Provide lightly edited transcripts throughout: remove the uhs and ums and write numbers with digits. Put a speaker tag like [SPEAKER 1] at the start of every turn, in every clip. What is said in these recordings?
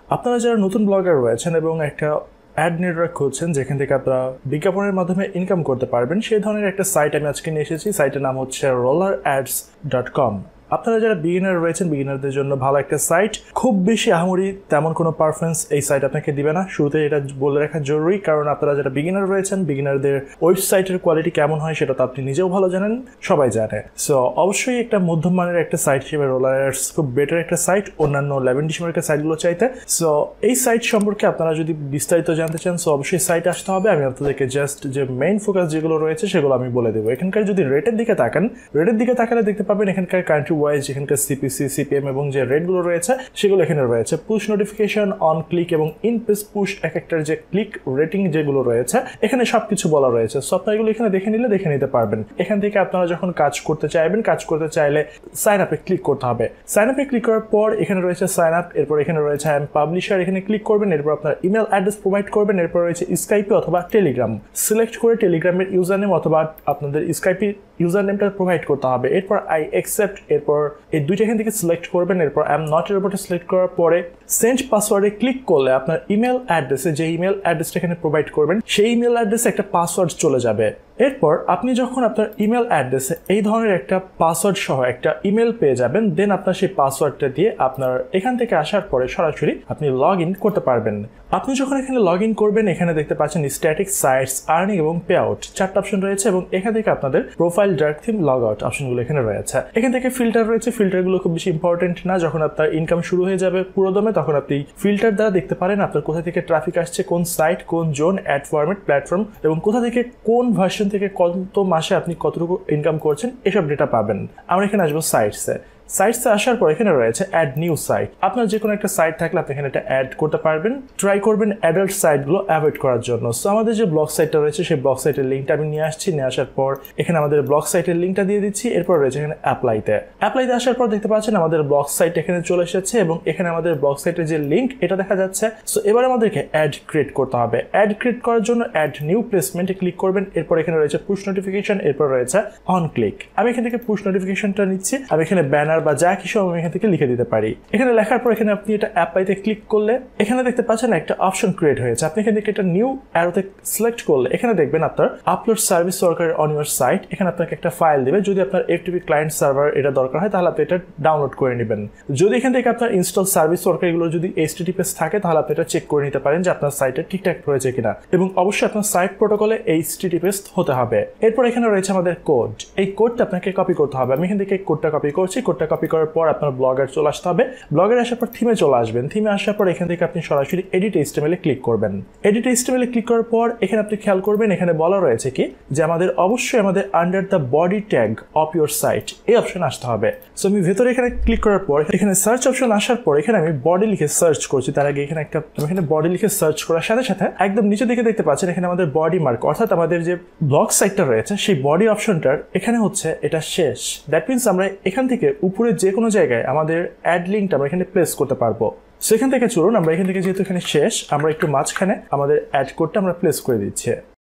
[SPEAKER 1] আপনারা যারা নতুন ব্লগার রয়েছেন এবং একটা অ্যাড নেটওয়ার্ক খুঁজছেন যেখান থেকে আপনারা বিজ্ঞাপনের মাধ্যমে ইনকাম করতে পারবেন, সেই ধরনের একটা সাইট আমি আজকে নিয়ে এসেছি। সাইটের নাম হচ্ছে rollerads.com। আপনারা যারা বিগিনার রয়েছেন, বিগিনারদের জন্য ভালো একটা সাইট। খুব বেশি আহামরি তেমন কোনো পারফরমেন্স এই সাইট আপনাকে দিবে না, শুরুতে এটা বলে রাখা জরুরি, কারণ আপনারা যারা বিগিনার রয়েছেন, বিগিনারদের ওয়েবসাইটের কোয়ালিটি কেমন হয় সেটা তো আপনি নিজেও ভালো জানেন, সবাই জানে। সো অবশ্যই একটা মধ্যম মানের একটা সাইট হিসেবে রোলারাডস খুব বেটার একটা সাইট অন্যান্য ল্যাভেন্ডিশমের সাইটগুলো চাইতে। সো এই সাইট সম্পর্কে আপনারা যদি বিস্তারিত জানতে চান, সো অবশ্যই সাইট আসতে হবে। আমি আপনাদেরকে জাস্ট যে মেইন ফোকাস যেগুলো রয়েছে সেগুলো আমি বলে দেবো। এখানকার যদি রেটের দিকে তাকান, রেটের দিকে তাকালে দেখতে পাবেন এখানকার কান্ট্রি ওয়াইজ এখানকার সিপিসি, সিপিএম এবং যে রেটগুলো রয়েছে সেগুলো এখানে রয়েছে। পুশ নোটিফিকেশন, অন ক্লিক এবং ইন পেজ পুশ এক একটার যে ক্লিক রেটিং যেগুলো রয়েছে এখানে সবকিছু বলা রয়েছে। সো আপনারা এগুলো এখানে দেখে নিতে পারবেন। এখান থেকে আপনারা যখন কাজ করতে চাইবেন, কাজ করতে চাইলে সাইন আপে ক্লিক করতে হবে। সাইন আপে ক্লিক করার পর এখানে রয়েছে সাইন আপ, এরপর এখানে রয়েছে আই এম পাবলিশার, এখানে ক্লিক করবেন, এরপর আপনার ইমেল অ্যাড্রেস প্রোভাইড করবেন, এরপর রয়েছে স্কাইপে অথবা টেলিগ্রাম সিলেক্ট করে টেলিগ্রামের ইউজার নেম অথবা আপনাদের স্কাইপে ইউজার নেমটা প্রোভাইড করতে হবে। এরপর আই অ্যাকসেপ্ট, এরপর এই দুইটা এখান থেকে সিলেক্ট করবেন, এরপর আই এম নট এর উপরে সিলেক্ট করার পরে সেন্ড পাসওয়ার্ডে ক্লিক করলে আপনার ইমেল অ্যাড্রেসে যে ইমেল অ্যাড্রেসটা এখানে প্রোভাইড করবেন সেই ইমেল অ্যাড্রেসে একটা পাসওয়ার্ড চলে যাবে। এরপর আপনি যখন আপনার ইমেল অ্যাড্রেসে এই ধরনের একটা পাসওয়ার্ড সহ একটা ইমেল পেয়ে যাবেন, দেন আপনার সেই পাসওয়ার্ডটা দিয়ে আপনার এখান থেকে আসার পরে সরাসরি আপনি লগ ইন করতে পারবেন। আপনি যখন এখানে লগ ইন করবেন, এখানে দেখতে পাচ্ছেন স্ট্যাটিক, সাইটস, আর্নিং এবং পে আউট চারটা অপশন রয়েছে এবং এখান থেকে আপনাদের profile, dark theme, log out অপশনগুলো এখানে রয়েছে। এখান থেকে ফিল্টার রয়েছে, ফিল্টারগুলো খুব বেশি ইম্পর্টেন্ট না। যখন আপনার ইনকাম শুরু হয়ে যাবে পুরোদমে তখন আপনি ফিল্টার দ্বারা দেখতে পারেন আপনার কোথা থেকে ট্রাফিক আসছে, কোন সাইট, কোন জোন, অ্যাড ফরম্যাট, প্ল্যাটফর্ম এবং কোথা থেকে কোন ভার্সন থেকে কত মাসে আপনি কতটুকু ইনকাম করছেন এসব ডেটা পাবেন। আমরা এখানে আসবো সাইটসে। সাইটসে আসার পর এখানে রয়েছে অ্যাড নিউ সাইট। আপনার যে কোনো একটা সাইট থাকলে আপনি এখানে একটা অ্যাড করতে পারবেন। ট্রাই করবেন অ্যাডাল্ট সাইটগুলো অ্যাভয়েড করার জন্য। সো আমাদের যে ব্লগ সাইটটা রয়েছে সেই ব্লগ সাইটের লিঙ্কটা আমি নিয়ে আসছি। নিয়ে আসার পর এখানে আমাদের ব্লগ সাইটের লিঙ্কটা দিয়ে দিচ্ছি। এরপর রয়েছে এখানে অ্যাপ্লাইতে আসার পর দেখতে পাচ্ছেন আমাদের ব্লগ সাইট এখানে চলে এসেছে এবং এখানে আমাদের ব্লগ সাইটের যে লিঙ্ক এটা দেখা যাচ্ছে। সো এবার আমাদেরকে অ্যাড ক্রিয়েট করতে হবে। অ্যাড ক্রিয়েট করার জন্য অ্যাড নিউ প্লেসমেন্টে ক্লিক করবেন। এরপর এখানে রয়েছে পুশ নোটিফিকেশন, এরপর রয়েছে অন ক্লিক। আমি এখান থেকে পুশ নোটিফিকেশনটা নিচ্ছি। আমি এখানে ব্যানার বা যা কিছু এখান থেকে লিখে দিতে পারি। এখানে লেখার পর এখানে আপনি এটা অ্যাপ্লাইতে ক্লিক করলে এখানে দেখতে পাচ্ছেন একটা অপশন ক্রিয়েট হয়েছে। আপনি এখান থেকে এটা নিউ অ্যারোতে সিলেক্ট করলে এখানে দেখবেন আপনার upload service worker on your site. এখানে আপনাকে একটা ফাইল দেবে। যদি আপনার এফটিপি ক্লায়েন্ট সার্ভার এটা দরকার হয় তাহলে আপনি এটা ডাউনলোড করে নেবেন। যদি এখান থেকে আপনার ইনস্টল সার্ভিস ওয়ার্কার এগুলো যদি HTTPS থাকে তাহলে আপনি এটা চেক করে নিতে পারেন যে আপনার সাইটে ঠিকঠাক রয়েছে কিনা এবং অবশ্যই আপনার সাইট প্রোটোকলে HTTPS হতে হবে। এরপর এখানে রয়েছে আমাদের কোড। এই কোডটা আপনাকে কপি করতে হবে। আমি এখান থেকে কোডটা কপি করছি। কোডটা কপি করার পর আপনার ব্লগার চলে আসতে হবে। ব্লগার আসার পর থিমে চলে আসবেন। থিমে আসার পর এখান থেকে আপনি সরাসরি এডিট HTML এ ক্লিক করবেন। এডিট HTML এ ক্লিক করার পর এখানে আপনি খেয়াল করবেন এখানে বলা রয়েছে কি যে আমাদের অবশ্যই আমাদের under the body tag of your site এই অপশন আসতে হবে। সো আমি ভেতরে এখানে ক্লিক করার পর এখানে সার্চ অপশন আসার পর এখানে আমি বডি লিখে সার্চ করছি। তার আগে এখানে এখানে বডি লিখে সার্চ করার সাথে সাথে একদম নিচে দিকে দেখতে পাচ্ছেন এখানে আমাদের বডি মার্ক, অর্থাৎ আমাদের যে ব্লগ সাইটটা রয়েছে সেই বডি অপশনটার এখানে হচ্ছে এটা শেষ। দ্যাট মিনস আমরা এখান থেকে উপরে যে কোনো জায়গায় আমাদের অ্যাড লিঙ্কটা আমরা এখানে প্লেস করতে পারবো। সো এখান থেকে চলুন আমরা এখান থেকে যেহেতু এখানে শেষ আমরা একটু মাঝখানে আমাদের অ্যাড কোডটা আমরা প্লেস করে দিচ্ছি।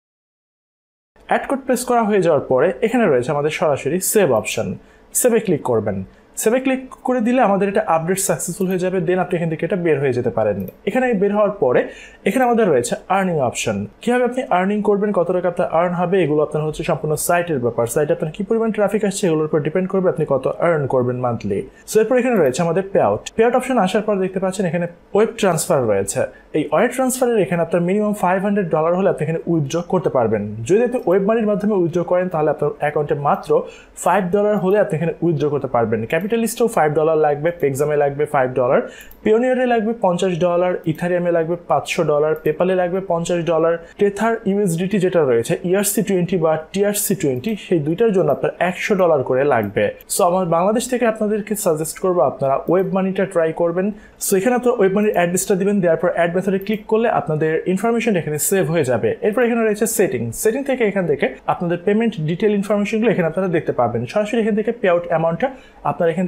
[SPEAKER 1] অ্যাড কোড প্লেস করা হয়ে যাওয়ার পরে এখানে রয়েছে আমাদের সরাসরি সেভ অপশন। সেভে ক্লিক করবেন। সেভে ক্লিক করে দিলে আমাদের এটা আপডেট সাকসেসফুল হয়ে যাবে। দেন আপনি এখান থেকে এটা বের হয়ে যেতে পারেন। এখানে বের হওয়ার পরে এখানে আমাদের রয়েছে আর্নিং অপশন। কিভাবে আপনি আর্নিং করবেন, কত টাকা আপনার আর্ন হবে এগুলো আপনার হচ্ছে সম্পূর্ণ সাইটের ব্যাপার। সাইটে আপনার কি পরিমাণ ট্রাফিক আসছে এগুলোর উপর ডিপেন্ড করবে আপনি কত আর্ন করবেন মান্থলি। সো এরপর এখানে রয়েছে আমাদের পে আউট অপশন আসার পর দেখতে পাচ্ছেন এখানে ওয়েব ট্রান্সফার রয়েছে। এই ওয়েব ট্রান্সফারের এখানে আপনার মিনিমাম $500 হলে আপনি এখানে উইথড্র করতে পারবেন। যদি আপনি ওয়েব মানির মাধ্যমে উইথড্র করেন তাহলে আপনার অ্যাকাউন্টে মাত্র $5 হলে আপনি এখানে উইথড্র করতে পারবেন। ক্যাপিটালিস্টেও $5 লাগবে, পেক্সামে লাগবে $5, পিওনিয়ারে লাগবে $50, ইথারিয়ামে লাগবে $500, পেপালে লাগবে $50, টেথার ইউএসডিটি যেটা রয়েছে ERC20 বা TRC20 সেই দুইটার জন্য আপনার $100 করে লাগবে। সো আমার বাংলাদেশ থেকে আপনাদেরকে সাজেস্ট করবো আপনারা ওয়েব মানিটা ট্রাই করবেন। সো এখানে আপনার ওয়েব মানির অ্যাড্রেসটা দিবেন, দেওয়ার পর অ্যাড মেথডে ক্লিক করলে আপনাদের ইনফরমেশন এখানে সেভ হয়ে যাবে। এরপর এখানে রয়েছে সেটিং থেকে এখান থেকে আপনাদের পেমেন্ট ডিটেল ইনফরমেশনগুলো এখানে আপনারা দেখতে পাবেন। সরাসরি এখান থেকে পে আউট অ্যামাউন্টটা আপনারা এখান থেকে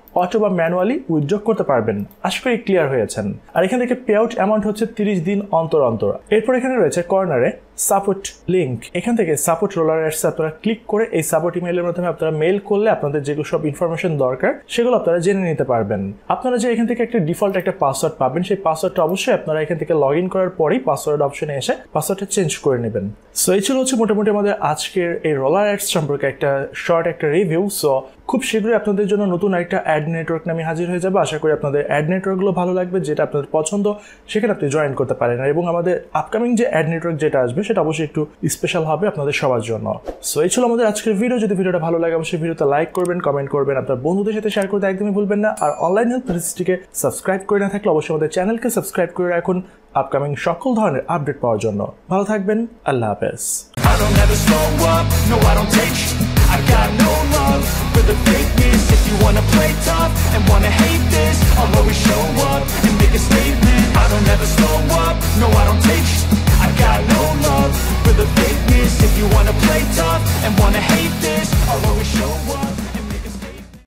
[SPEAKER 1] অটো বা ম্যানুয়ালি উইথড্র করতে পারবেন। আশা করি ক্লিয়ার হয়েছেন। আর এখান থেকে পে আউট অ্যামাউন্ট হচ্ছে 30 দিন অন্তর অন্তর। এরপর এখানে রয়েছে কর্নারে সাপোর্ট লিঙ্ক। এখান থেকে সাপোর্ট রোলার অ্যাডস আপনারা ক্লিক করে এই সাপোর্ট ইমেইলের মাধ্যমে আপনারা মেইল করলে আপনাদের যেগুলো সব ইনফরমেশন দরকার সেগুলো আপনারা জেনে নিতে পারবেন। আপনারা যে এখান থেকে একটা ডিফল্ট একটা পাসওয়ার্ড পাবেন, সেই পাসওয়ার্ডটা অবশ্যই আপনারা এখান থেকে লগ ইন করার পরেই পাসওয়ার্ড অপশনে এসে পাসওয়ার্ডটা চেঞ্জ করে নেবেন। সো এই ছিল হচ্ছে মোটামুটি আমাদের আজকের এই রোলার অ্যাডস সম্পর্কে একটা শর্ট একটা রিভিউ। সো খুব শীঘ্রই আপনাদের জন্য নতুন একটা অ্যাড নেটওয়ার্ক নামে হাজির হয়ে যাবে। আশা করি আপনাদের অ্যাড নেটওয়ার্কগুলো ভালো লাগবে, যেটা আপনাদের পছন্দ সেখানে আপনি জয়েন করতে পারেন। এবং আমাদের আপকামিং যে অ্যাড নেটওয়ার্ক যেটা আসবে সেটা অবশ্যই একটু স্পেশাল হবে আপনাদের সবার জন্য। সো এই ছিল আমাদের আজকের ভিডিও। যদি ভিডিওটা ভালো লাগে অবশ্যই ভিডিওতে লাইক করবেন, কমেন্ট করবেন, আপনার বন্ধুদের সাথে শেয়ার করতে একদমই ভুলবেন না। আর অনলাইন হেল্প থ্রিসিক্সটিকে সাবস্ক্রাইব করে না থাকলে অবশ্যই আমাদের চ্যানেলকে সাবস্ক্রাইব করে রাখুন আপকামিং সকল ধরনের আপডেট পাওয়ার জন্য। ভালো থাকবেন, আল্লাহ হাফেজ।
[SPEAKER 2] I don't ever slow up, no I don't take sh**. I got no love for the fakeness. If you wanna play tough and wanna hate this, I'll always show up and make a statement. I don't ever slow up, no I don't take sh**. I got no love for the fakeness. If you wanna play tough and wanna hate this, I'll always show up.